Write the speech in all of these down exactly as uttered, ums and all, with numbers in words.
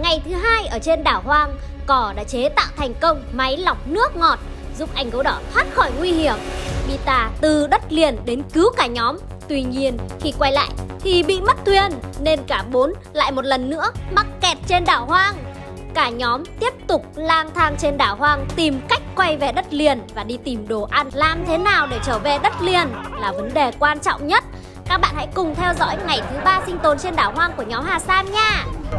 Ngày thứ hai ở trên đảo hoang, Cỏ đã chế tạo thành công máy lọc nước ngọt giúp anh gấu đỏ thoát khỏi nguy hiểm. Pita từ đất liền đến cứu cả nhóm. Tuy nhiên khi quay lại thì bị mất thuyền, nên cả bốn lại một lần nữa mắc kẹt trên đảo hoang. Cả nhóm tiếp tục lang thang trên đảo hoang tìm cách quay về đất liền và đi tìm đồ ăn. Làm thế nào để trở về đất liền là vấn đề quan trọng nhất. Các bạn hãy cùng theo dõi ngày thứ ba sinh tồn trên đảo hoang của nhóm Hà Sam nha.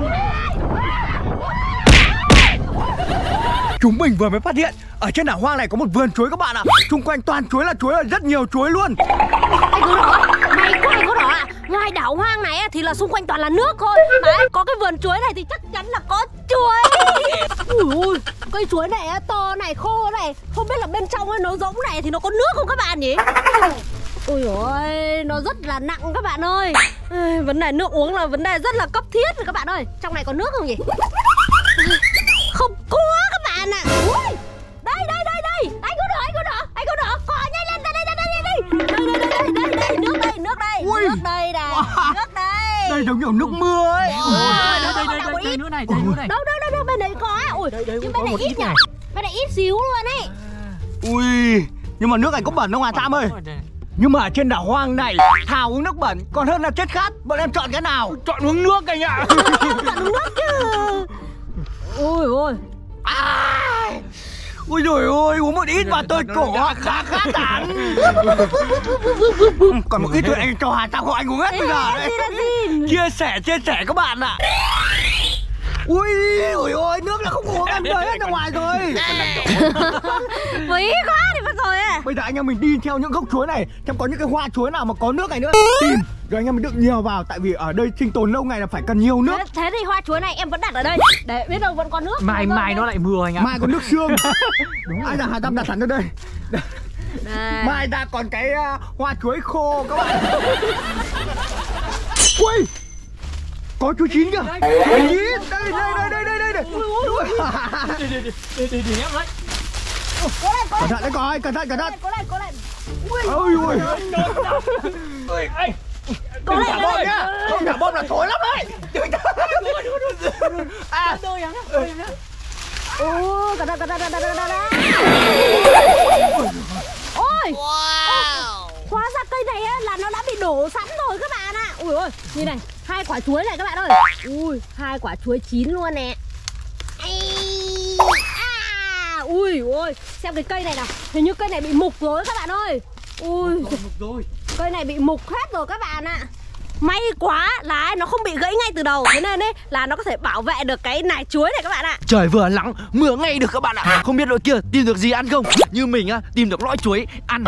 Chúng mình vừa mới phát hiện ở trên đảo hoang này có một vườn chuối các bạn ạ. Xung quanh toàn chuối là chuối, là rất nhiều chuối luôn. Anh gấu đỏ, mày có anh gấu đỏ à? Ngoài đảo hoang này thì là xung quanh toàn là nước thôi. Đấy, có cái vườn chuối này thì chắc chắn là có chuối. Ui ui, cây chuối này to này, khô này, không biết là bên trong ấy nó giống này thì nó có nước không các bạn nhỉ? Ôi ôi, nó rất là nặng các bạn ơi. Vấn đề nước uống là vấn đề rất là cấp thiết rồi các bạn ơi. Trong này có nước không nhỉ? Không có các bạn ạ. Ui, đây đây đây đây, anh gấu đỏ, anh gấu đỏ, anh gấu đỏ, cỏ nhanh lên, đây đây đây đây đây, đây đây đây đây đây, nước đây, nước đây, Ui. nước đây này, Wow. nước đây. Đây giống kiểu nước mưa ấy. À, đây, đây, đây, đây, đây, nước này, đây, nước này. Đâu đâu đâu đâu, bên đấy có á. Ui, Đây, đây nhưng cũng bên có này một ít ít nhỉ? này. Bên này ít xíu luôn ấy. Ui, nhưng mà nước này có bẩn không Hà Sam ơi? Nhưng mà ở trên đảo hoang này, thà uống nước bẩn còn hơn là chết khát. Bọn em chọn cái nào? Chọn uống nước anh ạ. Chọn uống nước chứ. Ui ôi. À, ui dồi ôi, uống một ít mà tôi cổ khá khát hẳn. Còn một ít thôi anh cho Hà Sam không, anh uống hết bây giờ đấy. Chia sẻ, chia sẻ các bạn ạ. Ui, ui ôi, nước là không uống, em rơi hết ra ngoài rồi. Quý quá thì mất rồi à. Bây giờ anh em mình đi theo những gốc chuối này, xem có những cái hoa chuối nào mà có nước này nữa. Tìm, rồi anh em mình đựng nhiều vào. Tại vì ở đây sinh tồn lâu ngày là phải cần nhiều nước. Thế, thế thì hoa chuối này em vẫn đặt ở đây để biết đâu vẫn có nước. Mai mai nó lại mưa anh ạ. Mai có nước xương. Đúng, ai là Hà Tam đặt sẵn ở đây. Đây. Mai ta còn cái uh, hoa chuối khô các bạn. Ui, có chuối chín kìa. Chuối chín, đây đây đây đây đây đây. Để để để để để em lấy. Cẩn thận đấy coi, cẩn thận cẩn thận. Cố lên, cố lên. Ôi ui. Ôi anh. Cố Đừng lên, thả cố bom lên. nhá. Không thả bom là thối lắm đấy. À, Đôi nhá. Ôi, cẩn thận, cẩn thận, cẩn thận, cẩn thận. Ôi. Wow. Hóa ra cây này á, là nó đã bị đổ sẵn rồi các bạn ạ. Ui ôi, nhìn này, hai quả chuối này các bạn ơi. Ui, hai quả chuối chín luôn nè. À, ui ôi, xem cái cây này nào. Hình như cây này bị mục rồi các bạn ơi. Ui, rồi. cây này bị mục hết rồi các bạn ạ. May quá là nó không bị gãy ngay từ đầu. Thế nên ấy là nó có thể bảo vệ được cái nải chuối này các bạn ạ. Trời vừa nắng, mưa ngay được các bạn ạ. Không biết đội kia tìm được gì ăn không? Như mình á, tìm được lõi chuối ăn.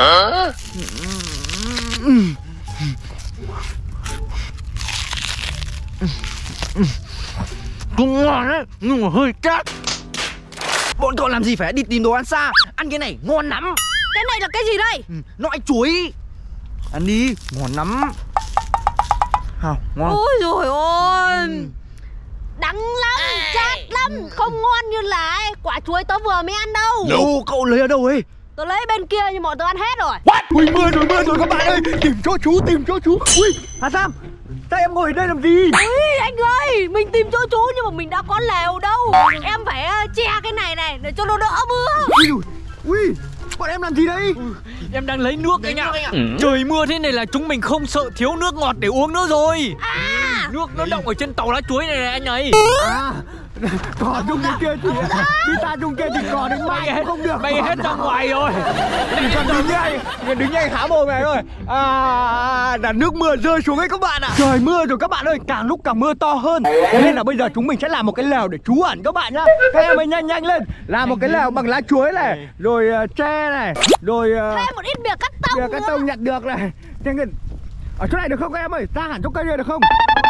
Cũng ngon đấy, nhưng mà hơi chát. Bọn cậu làm gì phải đi tìm đồ ăn xa. Ăn cái này ngon lắm. Cái này là cái gì đây? Lõi chuối. Ăn đi, ngon lắm. Hào, ngon. Ôi dồi ôi, đắng lắm, chát lắm, không ngon như là ấy, quả chuối tớ vừa mới ăn đâu. Đâu, cậu lấy ở đâu ấy? Tớ lấy bên kia nhưng bọn tớ ăn hết rồi. what? Ui mưa rồi, mưa rồi các bạn ơi. Tìm chỗ chú, tìm chỗ chú. Ui, Hà Sam, sao em ngồi ở đây làm gì? Ui anh ơi, mình tìm chỗ chú nhưng mà mình đã có lều đâu. Em phải uh, che cái này này để cho nó đỡ mưa. Ui, ui, bọn em làm gì đây? Em đang lấy nước anh ạ. Trời mưa thế này là chúng mình không sợ thiếu nước ngọt để uống nữa rồi. À, Nước nó động ở trên tàu lá chuối này này anh ấy. À, cỏ dung cái kia thì Pita dung kia thì cỏ đến mai cũng không được. Bay hết ra ngoài rồi. Còn đứng ngay, đứng ngay khá mồm này rồi. À, là nước mưa rơi xuống ấy các bạn ạ. Trời mưa rồi các bạn ơi, càng lúc càng mưa to hơn. Thế nên là bây giờ chúng mình sẽ làm một cái lều để trú ẩn các bạn nhá. Các em ơi nhanh nhanh lên, làm một cái lều bằng lá chuối này, rồi uh, tre này, rồi uh, thêm một ít bìa cắt tông bìa cắt tông nhặt được này. Thế nên ở chỗ này được không các em ơi? Ra hẳn chỗ cây này được không?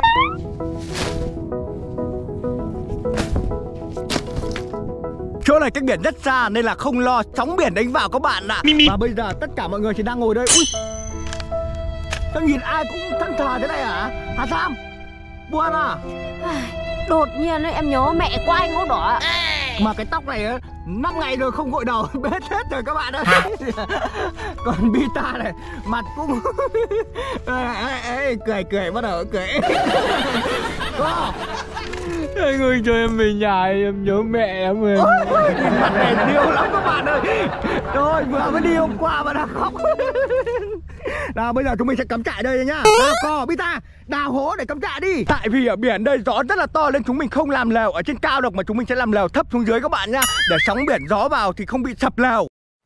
Chỗ này cách biển rất xa nên là không lo sóng biển đánh vào các bạn ạ. Và bây giờ tất cả mọi người chỉ đang ngồi đây. Ui, sao nhìn ai cũng thẫn thờ thế này hả? Hà Sam, buồn à? Đột nhiên ấy, em nhớ mẹ của anh gấu đỏ. Mà cái tóc này á, năm ngày rồi không gội đầu, bết hết rồi các bạn ơi. Còn Pita này, mặt cũng ê, ê, ê, cười cười bắt đầu cười. Cô, Anh ơi cho em về nhà, em nhớ mẹ em ơi. Mặt này điêu lắm các bạn ơi. Rồi vừa mới đi hôm qua mà đã khóc. Nào bây giờ chúng mình sẽ cắm trại đây nhá. Nào cò Pita, đào hố để cắm trại đi. Tại vì ở biển đây gió rất là to nên chúng mình không làm lều ở trên cao được, mà chúng mình sẽ làm lều thấp xuống dưới các bạn nhá. Để sóng biển gió vào thì không bị sập lều.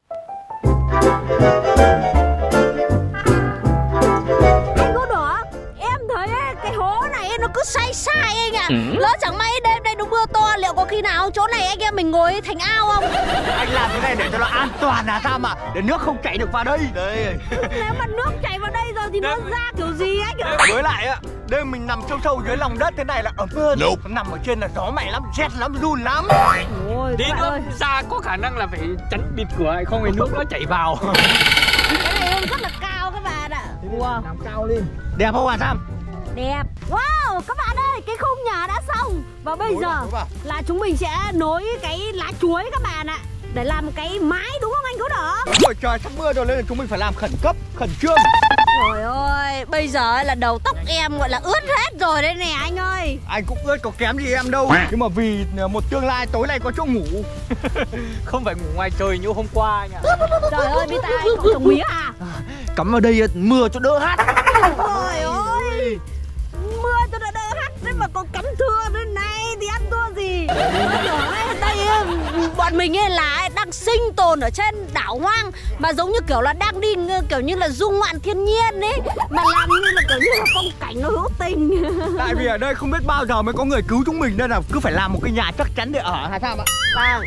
Anh Gấu Đỏ, em thấy cái hố này nó cứ sai sai anh ạ. À. Lỡ chẳng may đêm nay nó mưa to, liệu có khi nào chỗ này anh em mình ngồi thành ao không? Anh làm cái này để cho nó an toàn là sao mà, để nước không chảy được vào đây. Đây. Nếu mà nước chảy vào đây rồi thì nó ra kiểu gì anh ạ? Với lại á, đêm mình nằm sâu sâu dưới lòng đất thế này là ấm hơn. Nope. Nằm ở trên là gió mạnh lắm, rét lắm, run lắm. Ôi, đi nữa ra có khả năng là phải chắn bịt cửa, không thì nước nó chảy vào. Cái này rất là cao các bạn ạ. Wow. Nằm cao lên. Đẹp không Hà Sam? Đẹp. Wow, các bạn ơi, cái khung nhà đã xong. Và bây Nối giờ vào, là chúng mình sẽ nối cái lá chuối các bạn ạ, để làm một cái mái đúng không anh Gấu Đỏ? Rồi trời sắp mưa rồi nên là chúng mình phải làm khẩn cấp, khẩn trương. Trời ơi, bây giờ là đầu tóc em gọi là ướt hết rồi đây nè anh ơi. Anh cũng ướt có kém gì em đâu. Nhưng mà vì một tương lai tối nay có chỗ ngủ. Không phải ngủ ngoài trời như hôm qua anh ạ. Trời ơi, Pita anh cậu trồng mía à? Cắm vào đây mưa cho đỡ hát. Trời ơi, mưa cho nó đỡ hát. Thế mà có cắm thưa thế này thì ăn thua gì? Trời, đây bọn mình ấy là đang sinh tồn ở trên đảo hoang, mà giống như kiểu là đang đi kiểu như là du ngoạn thiên nhiên ấy, mà làm như là kiểu như là phong cảnh nó hữu tình. Tại vì ở đây không biết bao giờ mới có người cứu chúng mình nên là cứ phải làm một cái nhà chắc chắn để ở Hà Sam ạ. Vâng.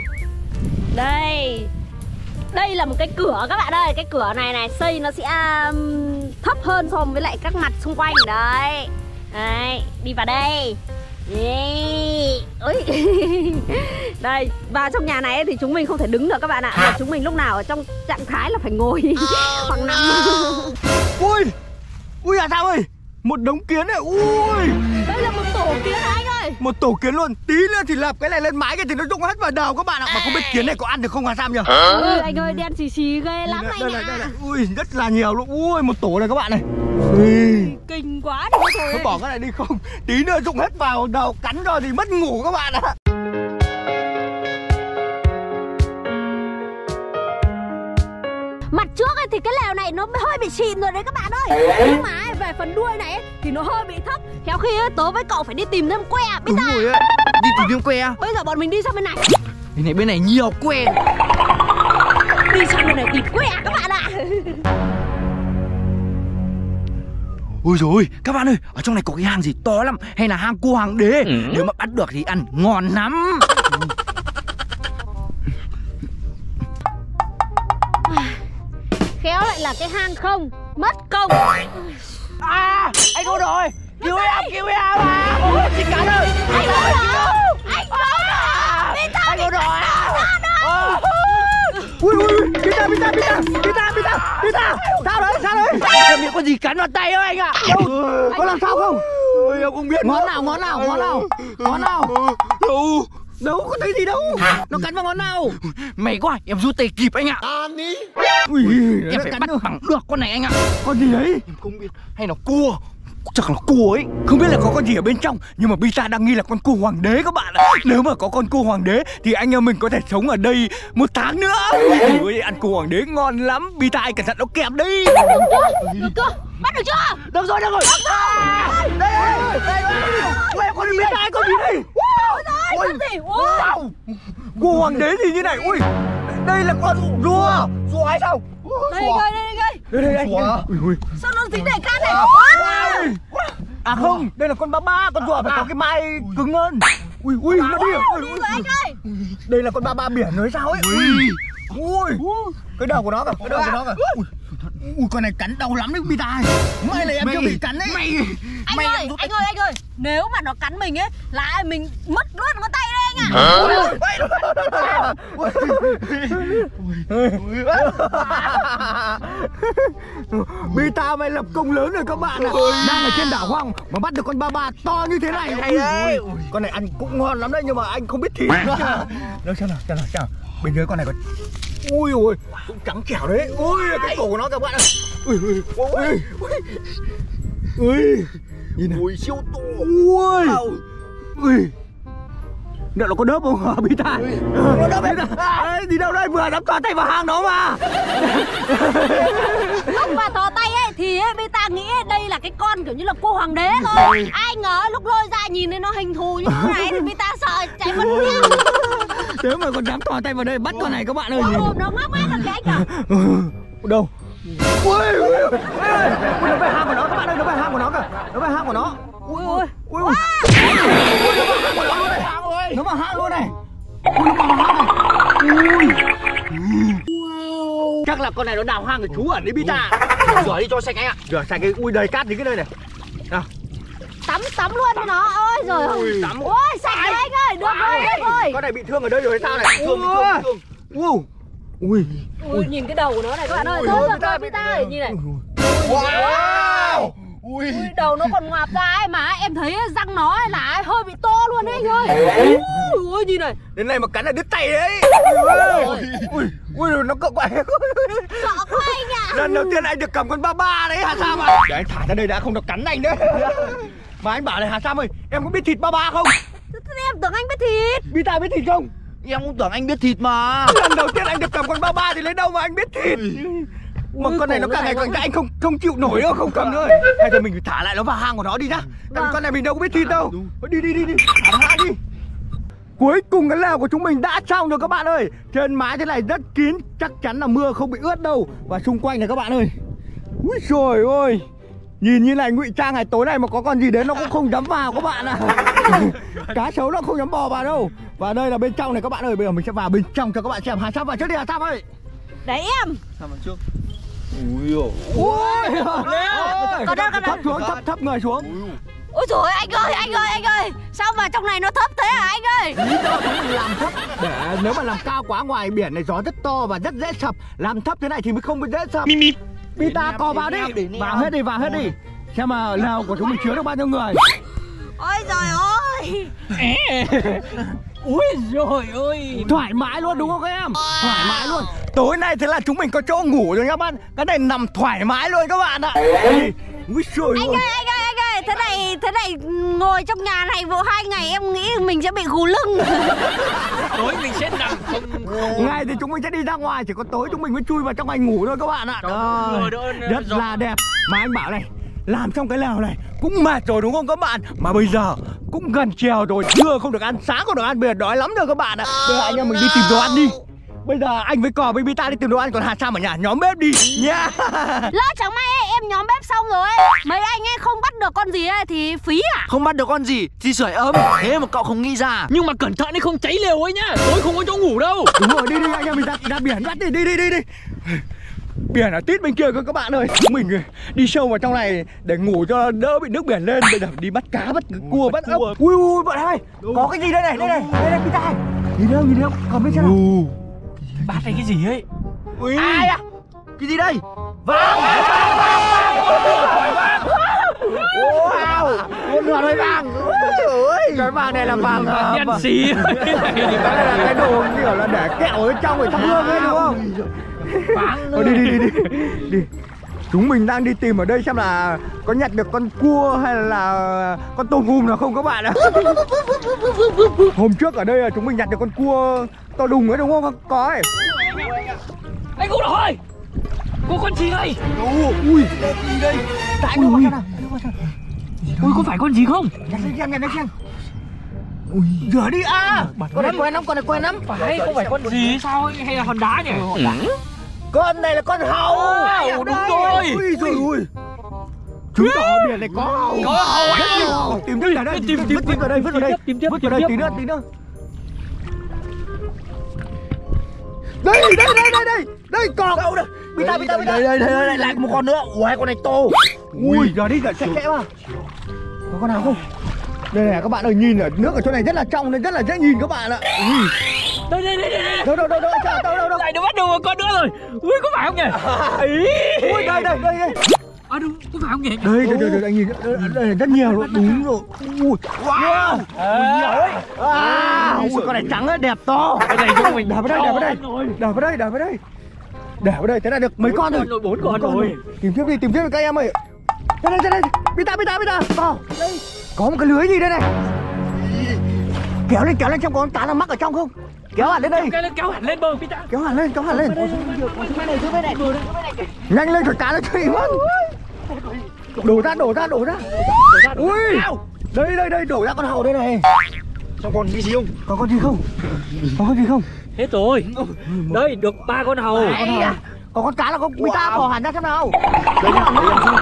Đây. Đây là một cái cửa các bạn ơi. Cái cửa này này xây nó sẽ um, thấp hơn so với lại các mặt xung quanh. Đấy. Đấy, đi vào đây. Yeah. Ôi. Đây, vào trong nhà này thì chúng mình không thể đứng được các bạn ạ. Mà chúng mình lúc nào ở trong trạng thái là phải ngồi hoặc nằm. Ui, ui Hà Sam ơi, một đống kiến này. Ui, đây là một tổ kiến này anh ơi. Một tổ kiến luôn. Tí nữa thì lập cái này lên mái cái thì nó rụng hết vào đầu các bạn ạ. Mà không biết kiến này có ăn được không Hà Sam nhỉ? Ui, anh ơi, đen xì xì ghê lắm đây, anh đây, ạ. đây, đây. Ui, rất là nhiều luôn. Ui, một tổ này các bạn này. Ui, kinh quá đi thôi. Nó bỏ cái này đi không, tí nữa rụng hết vào đầu, cắn rồi thì mất ngủ các bạn ạ. Mặt trước ấy thì cái lều này nó hơi bị xịn rồi đấy các bạn ơi. Nhưng mà ấy, về phần đuôi này ấy, thì nó hơi bị thấp. Khéo khi ấy, tớ với cậu phải đi tìm thêm que. Biết Đúng ta? rồi á, đi tìm thêm que. Bây giờ bọn mình đi sang bên này. Bên này bên này nhiều que. Đi sang bên này tìm que các bạn ạ. Ôi rồi các bạn ơi, ở trong này có cái hang gì to lắm, hay là hang cua hoàng đế. Ừ. Nếu mà bắt được thì ăn ngon lắm. Khéo lại là cái hang không, mất công. À, anh Gấu Đỏ ơi, cứu em, cứu em à. Ôi, chị Cán ơi. Anh Gấu Đỏ, anh Gấu Đỏ. Pita, anh Gấu Đỏ à. Ui ui ui, Pita Pita Pita Pita Pita Pita, sao đấy sao đấy? Em bị có gì cắn vào tay ơi anh ạ. Đâu, có làm sao không? Ôi, em không biết. Ngón nào ngón nào ngón nào ngón nào? Đâu đâu có thấy gì đâu. Nó cắn vào ngón nào? Mày quá, em rút tay kịp anh ạ. Ui, em phải bắt được bằng được con này anh ạ. Con gì đấy? Em không biết, hay là cua. Chắc là cua ấy. Không biết là có con gì ở bên trong, nhưng mà Pita đang nghi là con cua hoàng đế các bạn ạ. Nếu mà có con cua hoàng đế thì anh em mình có thể sống ở đây một tháng nữa. Ui, ăn cua hoàng đế ngon lắm. Pita anh cẩn thận nó kẹp đi. Được chưa? Bắt được chưa? Được rồi, được rồi. À, đây đây đây. Ui, con gì Pita, con gì đây? Ôi, con gì? Wow. Cua hoàng đế gì như này? Ui, đây là con rùa. Rùa hay sao? Đây đây đây đây. Đây đây anh. Ui ui. Sao nó dính đầy cát này? À không, đây là con ba ba, con rùa phải có cái mai cứng hơn. Ui ui, nó đi. Đi rồi anh ơi. Đây là con ba ba biển rồi sao ấy. Ui. Ui. Cái đầu của nó kìa, cái đầu của nó kìa. Ui. Ui, con này cắn đau lắm đấy Pita. May là em chưa bị cắn đấy. Mày Anh mày ơi, anh ơi, anh ơi. Nếu mà nó cắn mình ấy là mình mất luôn ngón tay đấy anh ạ. Pita mày lập công lớn rồi các bạn ạ. Đang ở trên đảo hoang mà bắt được con ba ba to như thế này. Hay đấy. Con này ăn cũng ngon lắm đấy nhưng mà anh không biết thịt. Đâu xem nào, xem nào, xem nào. Bên dưới con này còn ui ui, cũng trắng trẻo đấy. Ui, cái cổ của nó các bạn ơi. Ui ui ui. Ui. Nhìn này. Ui siêu to. Ui. Ui. Liệu nó có đớp không hả Pita? Nó đớp Pita. Đi đâu đây, vừa dám thò tay vào hang nó mà. Lúc mà thò tay ấy thì ấy, Pita nghĩ đây là cái con kiểu như là cô hoàng đế thôi. Ai ngờ lúc lôi ra nhìn thấy nó hình thù như thế này thì Pita sợ chạy mất tiêu. Nếu mà còn dám thò tay vào đây bắt con này các bạn ơi. Ôi, nó ngóc mát là cái anh kìa. Đâu? Ui, ui, ui, ui, nó về hang của nó các bạn ơi, nó về hang của nó kìa, nó về hang của nó. Ui ui, ui, ui. Nó vào hang luôn này. Ui, nó vào hang này. Ui. Chắc là con này nó đào hang để trú ẩn đi Pita. Rửa đi cho sạch anh ạ. Rửa sạch cái ui đầy cát đến cái nơi này. Nào. Tắm tắm luôn cho nó. Ôi giời ơi. Tắm. Ôi sạch rồi anh ơi, được rồi, được rồi. Con này bị thương ở đây rồi hay sao này? Bị thương, bị thương, bị thương. Ui. Ui. Ui, nhìn cái đầu của nó này các bạn ơi. Thôi được rồi Pita ơi, nhìn này. Wow. Ui. Ui, đầu nó còn ngoạp ra ấy mà em thấy răng nó ấy là hơi bị to luôn đấy anh ơi. Ui, ui nhìn này. Đến này mà cắn là đứt tay đấy. Ui, ui, ui nó cậu quậy. Sợ quá anh ạ. Lần đầu tiên anh được cầm con ba ba đấy Hà Sam à. Để anh thả ra đây đã không được cắn anh đấy. Mà anh bảo này Hà Sam ơi, em có biết thịt ba ba không? Thế em tưởng anh biết thịt. Pita biết thịt không? Em cũng tưởng anh biết thịt mà. Lần đầu tiên anh được cầm con ba ba thì lấy đâu mà anh biết thịt. Mà con này nó càng ngày càng anh không không chịu nổi đâu, không cầm nữa. Hay là mình phải thả lại nó vào hang của nó đi nhá. Vâng. Con này mình đâu có biết thịt đâu. Đi đi đi đi, thả hang đi. Cuối cùng cái lều của chúng mình đã xong rồi các bạn ơi. Trên mái thế này rất kín, chắc chắn là mưa không bị ướt đâu. Và xung quanh này các bạn ơi. Úi trời ơi. Nhìn như này ngụy trang này, tối nay mà có con gì đến nó cũng không dám vào các bạn ạ. À. Cá sấu nó không dám bò vào đâu. Và đây là bên trong này các bạn ơi. Bây giờ mình sẽ vào bên trong cho các bạn xem. Hà Sam vào trước đi Hà Sam ơi. Để em. Sao vào trước? Ui ôi. Ui. Còn đâu, còn đâu. Thấp xuống, thấp thấp người xuống. Ôi trời ơi anh ơi, anh ơi, anh ơi. Sao mà trong này nó thấp thế hả anh ơi? Lý do chúng mình làm thấp để nếu mà làm cao quá ngoài biển này gió rất to và rất dễ sập. Làm thấp thế này thì mới không bị dễ sập. Pita co vào đi. Vào hết đi, vào hết đi. Xem mà lều của chúng mình chứa được bao nhiêu người. Ôi trời ơi. Ui rồi ơi. Thoải mái luôn đúng không các em? Thoải mái luôn. Tối nay thế là chúng mình có chỗ ngủ rồi các bạn. Cái này nằm thoải mái luôn các bạn ạ. Úi trời Anh ơi, anh ơi, anh ơi. Thế này, thế này ngồi trong nhà này vụ hai ngày em nghĩ mình sẽ bị gù lưng. Tối mình sẽ nằm không. Ngày thì chúng mình sẽ đi ra ngoài, chỉ có tối chúng mình mới chui vào trong này ngủ thôi các bạn ạ. Rồi, rất là đẹp. Mà anh bảo này, làm trong cái lều này cũng mệt rồi đúng không các bạn? Mà bây giờ cũng gần chiều rồi, trưa không được ăn, sáng không được ăn, bây giờ đói lắm rồi các bạn ạ. Bây giờ anh em mình đi tìm đồ ăn đi. Bây giờ anh với Cò với Pita đi tìm đồ ăn, còn Hà Sam ở nhà nhóm bếp đi nha. Lỡ chẳng may em nhóm bếp xong rồi mấy anh ấy không bắt được con gì ấy thì phí à? Không bắt được con gì thì sưởi ấm. Thế mà cậu không nghĩ ra. Nhưng mà cẩn thận đi không cháy lều ấy nhá. Tối không có chỗ ngủ đâu. Đúng rồi, đi đi anh em mình ra, ra biển bắt đi, đi đi đi đi. Biển ở tít bên kia cơ các bạn ơi. Chúng mình đi sâu vào trong này để ngủ cho đỡ bị nước biển lên. Bây giờ đi bắt cá, bắt cua, bắt ốc. Ui ui bọn ơi, có cái gì đây này, đây này, đây này Pita. Nhìn đâu, nhìn đâu, còn bên trên nào. Bát này cái gì ấy? Ui. Ai à? Cái gì đây? Vàng. Wow, một nửa đôi vàng. Ôi, cái vàng này là vàng đen xì. Cái này là cái đồ kiểu là để kẹo ở trong để thắp hương ấy đúng không? Vàng. Thôi đi đi đi đi. Đi. Chúng mình đang đi tìm ở đây xem là có nhặt được con cua hay là con tôm hùm nào không các bạn ạ. Hôm trước ở đây là chúng mình nhặt được con cua to đùng ấy đúng không? Có ấy. Anh Gấu Đỏ ơi, có con gì đây? Ui, gì đây? Tại ui, ui. Ui, có phải con gì không? Nhặt lên xem, nhặt lên xem. Ui, rửa đi à. Con này quen lắm, con này quen lắm. Phải, không phải con gì sao ấy? Hay là hòn đá nhỉ? Con này là con hàu. Hàu, đúng rồi. Ui trời ơi. Chứng tỏ biển này có hàu. Có hàu rất nhiều. Tìm tiếp ở đây, tìm tìm vứt vào đây, vứt vào đây. Tìm tiếp, vứt vào đây tí nữa, tí nữa. Đây, đây, đây, đây, đây. Đây còn đâu đây. Pita, Pita, Pita. Đây đây đây đây lại một con nữa. Ui con này to. Ui, giờ đi, giờ sạch sẽ mà. Có con nào không? Đây này các bạn ơi, nhìn ở nước ở chỗ này rất là trong nên rất là dễ nhìn các bạn ạ. Ui. Đây đây đây đây. Đâu đâu đâu đâu đâu đâu đâu đâu. Lại nó bắt được một con nữa rồi. Ui có phải không nhỉ? Ui đây đây đây đây. À đúng, có phải không nhỉ? Đây đây đây, đây anh nhìn đây, đây là rất nhiều luôn, đúng rồi. Ui. Wow. Nhiều ấy. À, ui con này trắng ấy, đẹp to. Cái này chúng mình Để vào đây, để vào đây. Để vào đây, để vào đây. Để vào đây, thế là được mấy con rồi. Bốn con rồi. Tìm tiếp đi, tìm tiếp đi các em ơi. Đây đây đây đây. Pita, Pita, Pita. Vào. Đây. Có một cái lưới gì đây này. Kéo lên kéo lên xem có con cá nào mắc ở trong không. Kéo hẳn lên đây. Kéo, kéo hẳn lên bờ Pita. Kéo hẳn lên, kéo hẳn lên. Nhanh lên rồi cá nó chạy mất. Đổ ra, đổ ra, đổ ra. Ui, đây đây đây, đổ ra con hàu đây này. Xong còn cái gì không? Có con gì không? Có con gì không? Hết rồi. Đây được ba con hàu. Có con cá là không? Người ta bỏ hẳn ra xem nào. Đây nha, đây nha.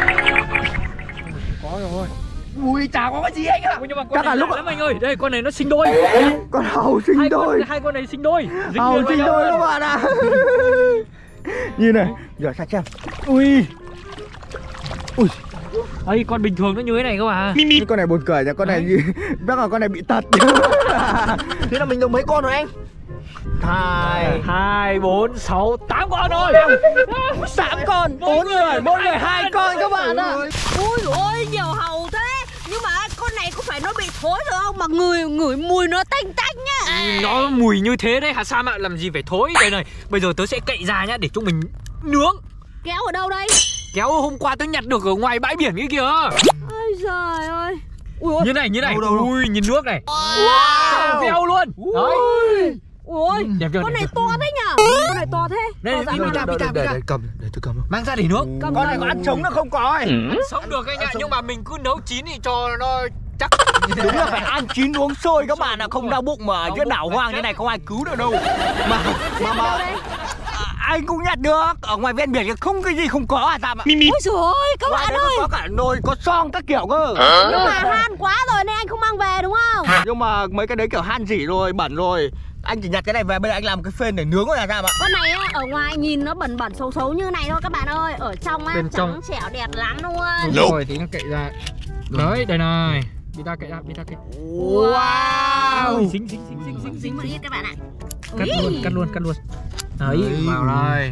Có rồi. Ui, chả có cái gì anh ạ. Nhưng mà con Chắc là này lúc lạ lắm anh ơi. Đây con này nó sinh đôi. Con hàu sinh Hai đôi. con, hai con này sinh đôi. Dính Hàu liền vào sinh nhau đôi luôn. các bạn ạ. Nhìn này, giờ sát xem. Ui. Ui. Ây, con bình thường nó như thế này cơ mà. Cái con này buồn cười nha, con này gì? Chắc là con này bị tật. Thế là mình được mấy con rồi anh? Hai, Hai, bốn, sáu, tám con rồi. tám con, bốn người, mỗi người hai con các bạn ạ. Ui ôi nhiều hàu thế. Nhưng mà con này có phải nó bị thối rồi không? Mà người ngửi mùi nó tanh tanh nhá. Nó mùi như thế đấy hả Sam ạ, làm gì phải thối. Đây này, bây giờ tớ sẽ cậy ra nhá để chúng mình nướng. Kéo ở đâu đây? Kéo hôm qua tớ nhặt được ở ngoài bãi biển kia kìa. Ôi giời ơi. Ui ôi. Như này, như này. Đâu, đâu, đâu. Ui, nhìn nước này. Wow. Veo luôn. Đấy. Ui, Đẹp chưa, con đẹp này chưa? to thế nhở? Con này to thế. Đây, To dã đi man. vào Để, để, để cầm, để tôi cầm. Mang ra để nước. Cầm Con ra. này có ăn sống nó không có ấy. Ăn sống được anh ạ, nhưng mà mình cứ nấu chín thì cho nó chắc. Đúng là phải ăn chín uống sôi các bạn ạ, không đau bụng mà chứ đảo hoang thế này không ai cứu được đâu. Mà mà mà à, anh cũng nhặt được ở ngoài ven biển không cái gì không có à Tam ạ. Ôi trời ơi, các Ngoài bạn đấy ơi. có cả nồi, có xoong các kiểu cơ. Nhưng mà han quá rồi nên anh không mang về đúng không? Nhưng mà mấy cái đấy kiểu han rỉ rồi, bẩn rồi. Anh chỉ nhặt cái này về, bây giờ anh làm cái phên để nướng rồi là Tam ạ. Con này á, ở ngoài nhìn nó bẩn bẩn xấu xấu như này thôi các bạn ơi. Ở trong á, Bên trắng trong. trẻo đẹp lắm luôn. Đúng rồi, thì nó cậy ra. Đấy, đây này. Đi ta cậy ra, đi ta cậy. Wow. Ui, dính, dính, dính, dính, dính, dính. Dính một ít các bạn ạ. Cắt luôn, cắt luôn, cắt luôn. Đấy, vào đây.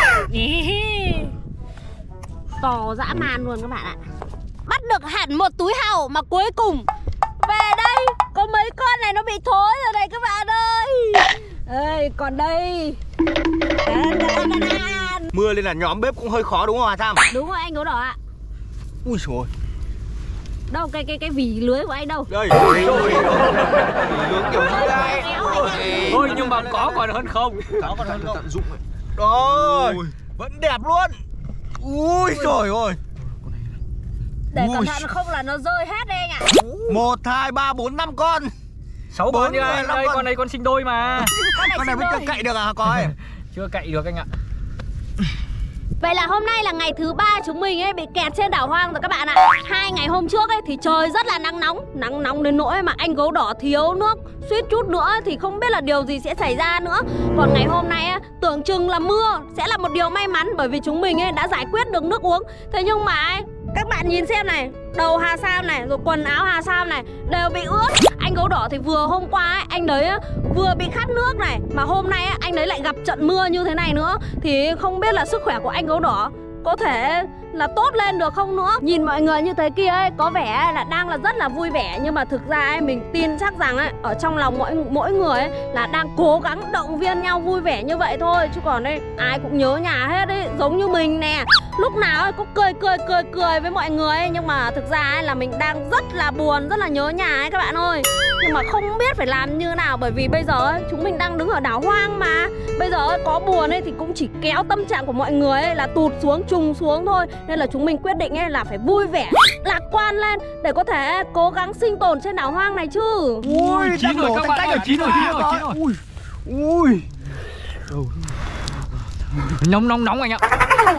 To dã man luôn các bạn ạ. Bắt được hẳn một túi hàu mà cuối cùng về đây có mấy con này nó bị thối rồi này các bạn ơi. Ê, còn đây. Đan, đan, đan, đan. Mưa lên là nhóm bếp cũng hơi khó đúng không hả Tam? Đúng rồi anh Gấu Đỏ ạ. Ui trời ơi. Đâu cái cái cái vỉ lưới của anh đâu? Đây, đây rồi. Nướng kiểu gì đây? Thôi nhưng mà có còn hơn không. Có còn hơn không? Tận dụng ấy. Rồi, vẫn đẹp luôn. Ui trời ơi. Để Ui. cẩn thận không là nó rơi hết đây anh ạ. Một, hai, ba, bốn, năm con. Sáu Bốn con đi người, anh, năm đây con. con này con sinh đôi mà. Con này vẫn chưa cậy được à coi. Chưa cậy được anh ạ. Vậy là hôm nay là ngày thứ ba chúng mình ấy bị kẹt trên đảo hoang rồi các bạn ạ. Hai ngày hôm trước ấy thì trời rất là nắng nóng, nắng nóng đến nỗi mà anh Gấu Đỏ thiếu nước, suýt chút nữa thì không biết là điều gì sẽ xảy ra nữa. Còn ngày hôm nay ấy, tưởng chừng là mưa sẽ là một điều may mắn bởi vì chúng mình ấy đã giải quyết được nước uống. Thế nhưng mà ấy, các bạn nhìn xem này, đầu Hà Sam này, rồi quần áo Hà Sam này đều bị ướt. Anh Gấu Đỏ thì vừa hôm qua ấy, anh đấy ấy, vừa bị khát nước này, mà hôm nay ấy, anh đấy lại gặp trận mưa như thế này nữa. Thì không biết là sức khỏe của anh Gấu Đỏ có thể là tốt lên được không nữa. Nhìn mọi người như thế kia ấy, có vẻ là đang là rất là vui vẻ, nhưng mà thực ra ấy, mình tin chắc rằng ấy, ở trong lòng mỗi mỗi người ấy, là đang cố gắng động viên nhau vui vẻ như vậy thôi. Chứ còn ấy, ai cũng nhớ nhà hết ấy, giống như mình nè. Lúc nào ấy, cũng cười cười cười cười với mọi người ấy, nhưng mà thực ra ấy, là mình đang rất là buồn, rất là nhớ nhà ấy các bạn ơi. Nhưng mà không biết phải làm như nào, bởi vì bây giờ ấy, chúng mình đang đứng ở đảo hoang mà. Bây giờ ấy, có buồn ấy thì cũng chỉ kéo tâm trạng của mọi người ấy là tụt xuống, trùng xuống thôi. Nên là chúng mình quyết định ấy là phải vui vẻ, lạc quan lên để có thể cố gắng sinh tồn trên đảo hoang này chứ. Ui, chín rồi các bạn ơi, chín rồi, chín rồi, chín rồi. Ui. Ui. Nóng nóng nóng anh ạ.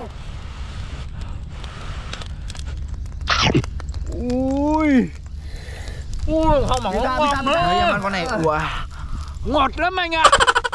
Ui. Ui, không mà Đi ra, ngon đi ra, đi ra. Đấy, lắm. em ăn con này. Ủa. Ngọt lắm anh ạ.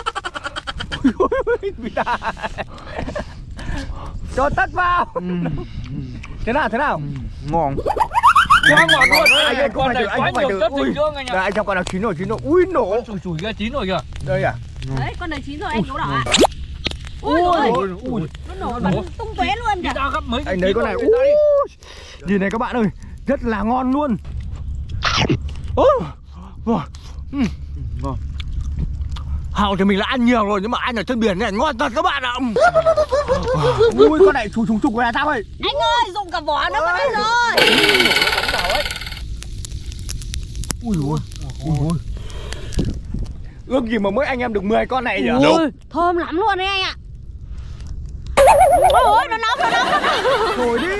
Cho tất vào. Thế nào, thế nào? Ngon. Quá ngọt luôn. Anh Anh không con phải này thử, anh quá không phải nhiều thử. chất Ui. dinh dưỡng anh Đây, ạ. anh trong con nào chín rồi, chín rồi. Ui nổ. Chùi chùi ra chín rồi kìa. Đây à? Đấy, con này chín rồi anh Gấu Đỏ ạ. Ui, Ui, ui, ui. nó nổ bắn tung tóe luôn Đi kìa. ra gấp mấy cái Anh lấy chín con này. rồi, Ui. ra đi. Nhìn này các bạn ơi, rất là ngon luôn. Ôi. Ngon. Ừ. Ngon. Hàu thì mình đã ăn nhiều rồi, nhưng mà ăn ở trên biển này ngon thật các bạn ạ. Ui, con này trùng trùng trùng về sao ơi? Anh ơi, dùng cả vỏ nó mất hết rồi. Ui ui. Ui ui. Ước gì mà mỗi anh em được mười con này nhỉ? Ôi, thơm lắm luôn đấy anh ạ. Ôi ôi, nó nóng, nó nóng, nó nóng. Ngồi đi.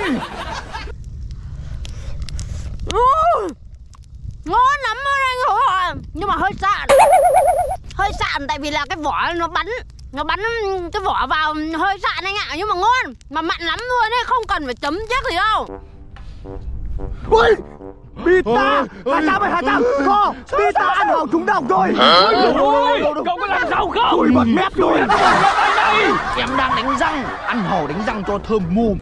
Ui, ngon lắm luôn anh ơi. Nhưng mà hơi sạn. Hơi sạn tại vì là cái vỏ nó bắn Nó bắn cái vỏ vào hơi sạn anh ạ. Nhưng mà ngon, mà mặn lắm luôn ấy. Không cần phải chấm chắc gì đâu. Ui, Pita, Hà Sam ơi, Hà Sam, co, Pita ăn hỏng trúng độc rồi. Ôi, cậu có làm sao không? Ui, bật mép rồi. Em đang đánh răng, ăn hổ đánh răng cho thơm mồm.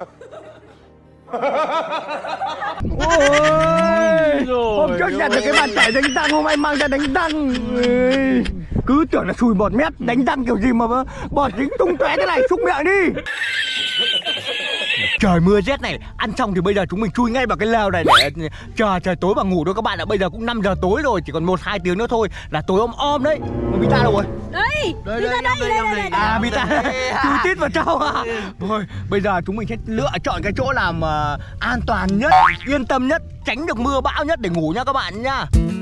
Ôi, hôm trước nhận được cái bàn chải đánh răng, hôm nay mang ra đánh răng. Ui, cứ tưởng là sùi bọt mép, đánh răng kiểu gì mà bọt dính tung tóe thế này, xúc miệng đi. Trời mưa rét này, ăn xong thì bây giờ chúng mình chui ngay vào cái lều này để chờ trời tối và ngủ thôi các bạn ạ. Bây giờ cũng năm giờ tối rồi, chỉ còn một hai tiếng nữa thôi là tối om om đấy. Mà Pita đâu rồi? Đây, Đây, Pita đây, đây, đây, đây, đây, đây, đây. À Pita, chui tít vào trong à. Thôi, bây giờ chúng mình sẽ lựa chọn cái chỗ làm uh, an toàn nhất, yên tâm nhất, tránh được mưa bão nhất để ngủ nha các bạn nha.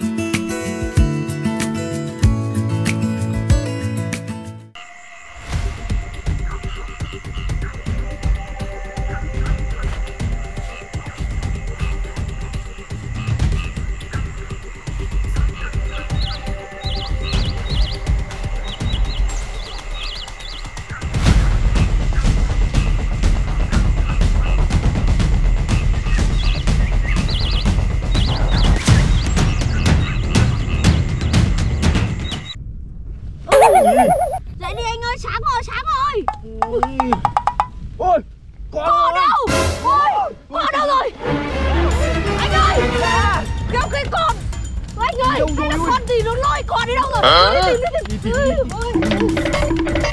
dậy đi anh ơi, sáng rồi, sáng rồi. Ôi, Cò đâu? Ôi, cò đâu rồi? Anh ơi, kêu cái con. Anh ơi, hay là con gì nó lôi cò đi đâu rồi? Đi tìm, đi tìm.